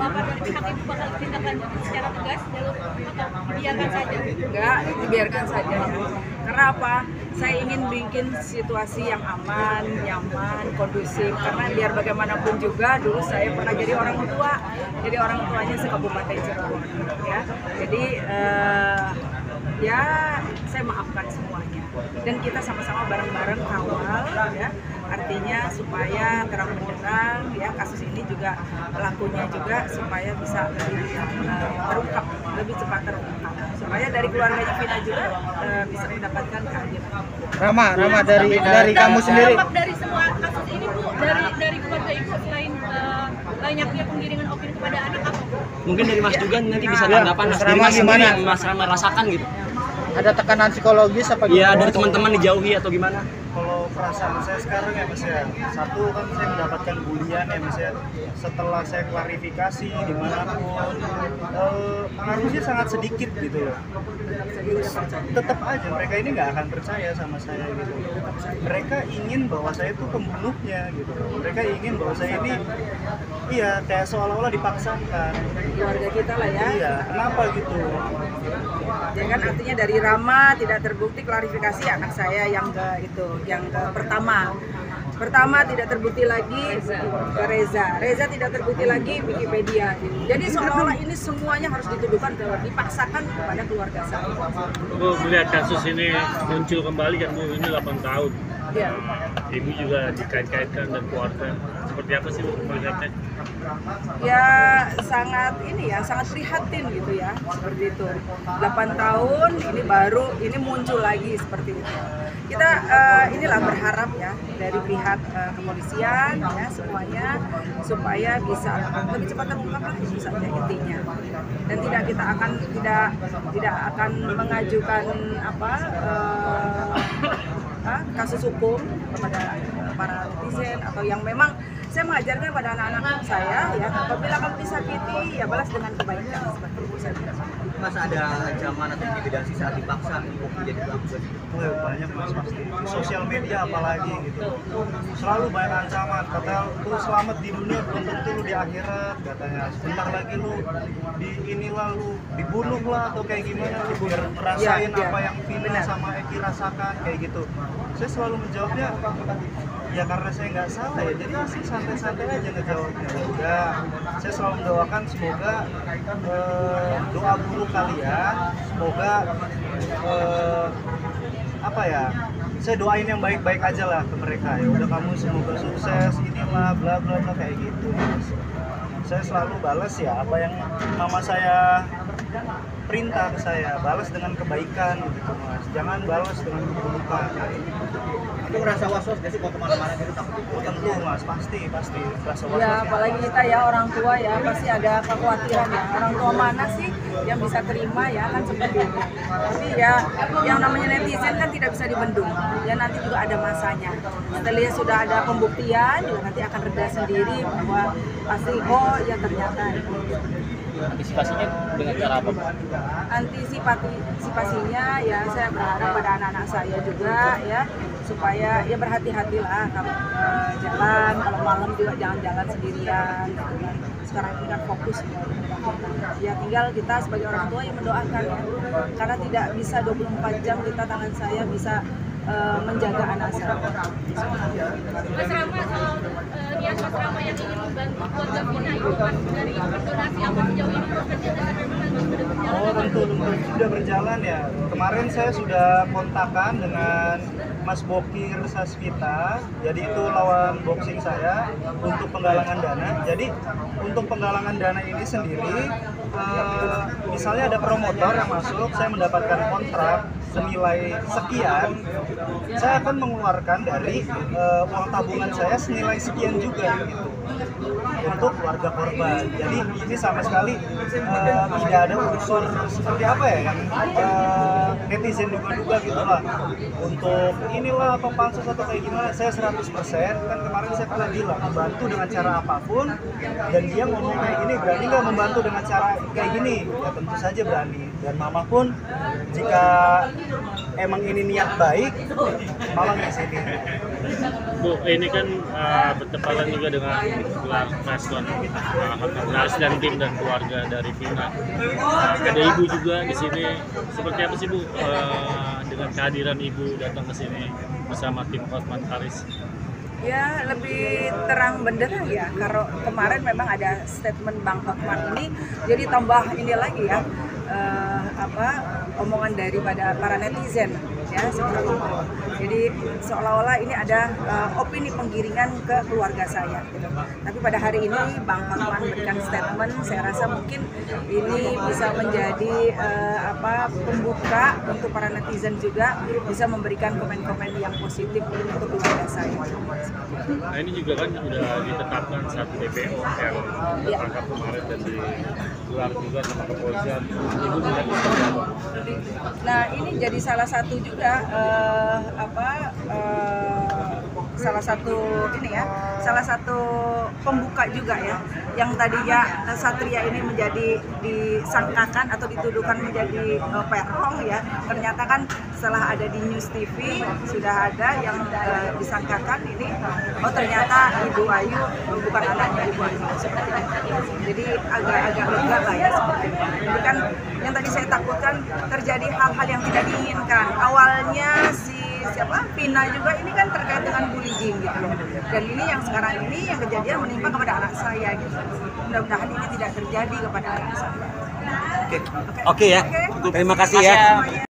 apa dari pihak ibu bakal ditindaklanjuti secara tegas jalur atau dibiarkan saja? Enggak, dibiarkan saja. Karena apa? Saya ingin bikin situasi yang aman, nyaman, kondusif. Karena biar bagaimanapun juga, dulu saya pernah jadi orang tua. Jadi orang tuanya se-Kabupaten Cirebon. Ya. Jadi ya saya maafkan semuanya. Dan kita sama-sama bareng-bareng kawal, ya. Artinya supaya terang benderang, ya, kasus ini juga pelakunya juga supaya bisa lebih terungkap, lebih cepat terungkap. Supaya dari keluarganya Vina juga bisa mendapatkan keadilan. Rama dari kamu sendiri. Dampak dari semua kasus ini Bu, dari keluarga Ibu selain banyaknya penggiringan opini kepada anak apa? Mungkin dari Mas juga nanti bisa tanggapan Mas dari Mas sendiri yang Mas Rama rasakan gitu. Ada tekanan psikologis apa gitu? Iya, dari teman-teman dijauhi atau gimana? Kalau perasaan saya sekarang ya Mas ya, satu kan saya mendapatkan bulian ya Mas ya. Setelah saya klarifikasi dimanapun, pengaruhnya sangat sedikit gitu loh. Tetap aja mereka ini nggak akan percaya sama saya gitu. Mereka ingin bahwa saya itu pembunuhnya gitu. Mereka ingin bahwa saya ini, iya, kayak seolah-olah dipaksakan. Keluarga kita lah ya. Iya, kenapa gitu? Ya kan artinya dari Rama tidak terbukti klarifikasi anak saya yang ke pertama tidak terbukti lagi ke Reza tidak terbukti lagi Wikipedia. Jadi seolah-olah ini semuanya harus dituduhkan dipaksakan kepada keluarga saya. Bu, melihat kasus ini muncul kembali kan Bu, ini 8 tahun. Ya. Ibu juga dikait-kaitkan dan keluarga. Seperti apa sih Bu melihatnya? Ya sangat prihatin gitu ya, seperti itu. 8 tahun ini muncul lagi seperti itu. Kita inilah berharap ya dari pihak kepolisian ya semuanya supaya bisa lebih cepat terungkap lah, itu saja intinya. Dan kita tidak akan mengajukan kasus hukum kepada para netizen atau yang memang saya mengajarkan pada anak-anak saya ya, apabila kamu disakiti ya balas dengan kebaikan, seperti itu saja. Mas ada ancaman atau intimidasi saat dipaksa untuk menjadi pelaku? Banyak Mas, pasti di sosial media apalagi gitu, selalu banyak ancaman. Kata lu selamat di dunia belum tentu lu di akhirat, katanya sebentar lagi lu dibunuh lah atau kayak gimana, biar merasain apa yang Vina sama Eki rasakan kayak gitu. Saya selalu menjawabnya ya karena saya nggak salah ya, jadi sih santai-santai aja ngejawabnya. Udah, saya selalu mendoakan semoga doa buruk kalian, semoga saya doain yang baik-baik aja lah ke mereka. Ya udah, kamu semoga sukses, inilah bla bla bla kayak gitu. Saya selalu balas ya apa yang mama saya perintah ke saya, balas dengan kebaikan gitu Mas. Jangan balas dengan keburukan. Itu ngerasa was-was gak sih kalau kemana-mana gitu? Tentu Mas, pasti rasa was-was. Ya apalagi kita ya orang tua ya pasti ada kekhawatiran ya. Orang tua mana sih yang bisa terima ya kan seperti itu. Tapi ya yang namanya netizen kan tidak bisa dibendung. Ya nanti juga ada masanya. Setelah sudah ada pembuktian juga nanti akan reda sendiri bahwa pasti ya ternyata. Antisipasinya dengan cara apa? Antisipasinya ya saya berharap pada anak-anak saya juga ya supaya ya berhati-hatilah kalau jalan, kalau malam juga jangan jalan sendirian gitu kan. Sekarang ini kan fokus ya tinggal kita sebagai orang tua yang mendoakan ya, karena tidak bisa 24 jam kita tangan saya bisa menjaga anak saya. Mas Rama, niat Mas Rama yang ingin membantu keluarga Vina itu Mas dari donasi apa sejauh ini prosesnya sudah berjalan? Oh tentu sudah berjalan ya. Kemarin saya sudah kontakan dengan Mas Bokir Sasvita, jadi itu lawan boxing saya untuk penggalangan dana. Jadi untuk penggalangan dana ini sendiri, misalnya ada promotor yang masuk, saya mendapatkan kontrak senilai sekian, saya akan mengeluarkan dari uang tabungan saya senilai sekian juga gitu untuk keluarga korban. Jadi ini sama sekali tidak ada unsur seperti apa ya yang netizen duga-duga gitu lah untuk inilah apa pansus atau kayak gimana. Saya 100%, kan kemarin saya pernah bilang membantu dengan cara apapun, dan dia ngomong kayak gini, berani nggak membantu dengan cara kayak gini? Ya tentu saja berani. Dan mama pun jika emang ini niat baik, malah di sini. Bu, ini kan bertepatan juga dengan gelar Maskon Harnas dan tim dan keluarga dari Vina. Ada ibu juga di sini. Seperti apa sih Bu dengan kehadiran ibu datang ke sini bersama tim Hotman Paris? Ya lebih terang benderang ya, kalau kemarin memang ada statement Bang Hotman ini, jadi tambah ini lagi ya, omongan daripada para netizen ya seperti itu. Jadi seolah-olah ini ada opini penggiringan ke keluarga saya gitu. Tapi pada hari ini Bang Hotman memberikan statement, saya rasa mungkin ini bisa menjadi pembuka untuk para netizen juga bisa memberikan komen-komen yang positif untuk keluarga saya. Nah ini juga kan sudah ditetapkan satu DPO yang ditangkap kemarin dan digelar juga sama kepolisian. Ibu melihat seperti apa? Nah ini jadi salah satu juga salah satu pembuka juga ya, yang tadinya Satria ini menjadi disangkakan atau dituduhkan menjadi perong ya, ternyata kan setelah ada di News TV sudah ada yang disangkakan ini, oh ternyata Ibu Ayu bukan anaknya Ibu Ayu, seperti itu. Jadi agak lega lah ya seperti itu. Jadi kan yang tadi saya takutkan terjadi hal-hal yang tidak diinginkan. Awalnya Vina juga ini kan terkait dengan bullying gitu loh. Dan ini yang sekarang ini yang kejadian menimpa kepada anak saya gitu. Mudah-mudahan ini tidak terjadi kepada anak saya. Oke ya. Terima kasih ya. Semuanya.